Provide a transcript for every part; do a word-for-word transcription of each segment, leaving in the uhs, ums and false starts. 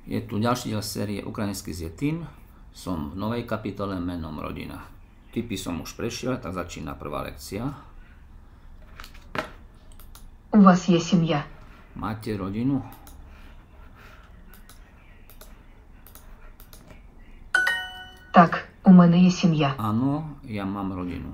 Je tu ďalší diel série Ukrajinský s Yetim. Som v novej kapitole menom rodina. Typy som už prešiel, tak začína prvá lekcia. У вас є сім'я? Máte rodinu? Так, у мене є сім'я. Áno, ja mám rodinu.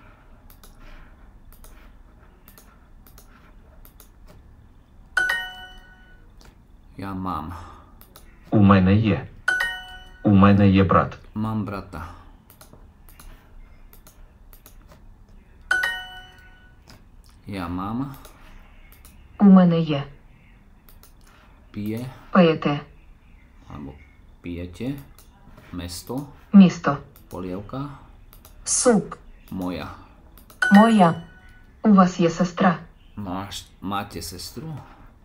Ja mám. У мене є. У мене є брат. Mám brata. Ja mám. У мене є. Pije, Пиєте. alebo pijete. Mesto, Місто. polievka. Суп. Moja. Моя. У вас є сестра? Máš, máte sestru?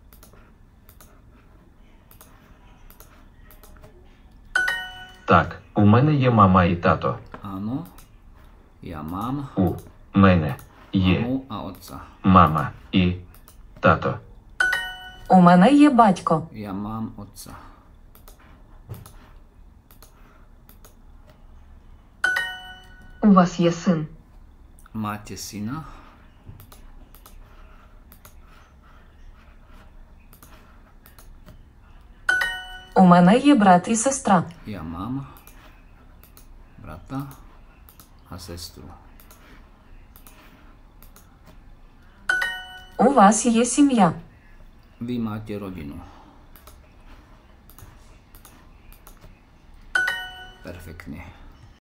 Так, у мене є мама і тато. Áno. Ja mám У мене є mamu a otca. мама і тато. У мене є батько. Ja mám otca. У вас є син? Máte syna? У мене є брат і сестра. Ja mám brata a sestru. У вас є сім'я. Vy máte rodinu. Perfektne.